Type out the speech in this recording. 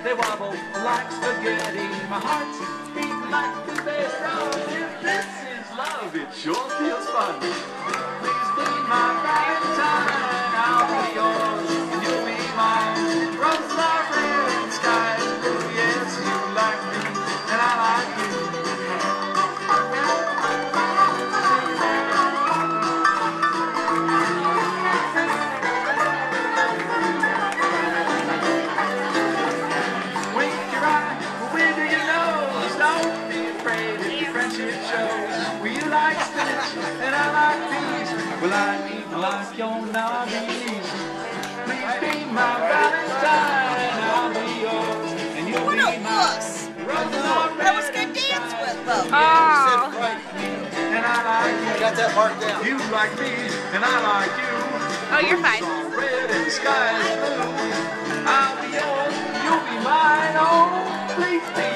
They wobble like spaghetti. My heart's beating like the best drum. If this is love, it sure feels fun. Please be my Valentine. I'll be yours and you'll be mine. Roses are red and skies blue. Yes, you like me and I like you. Like Stitch and I like these. Well, I even like your nominees. Please be my Valentine. I'll be yours and you'll be mine. That was good dance with them. And I like you. Got that marked down. You like me and I like you. Oh, you're fine. All red and the sky is blue. I'll be yours, you'll be mine. Oh, please be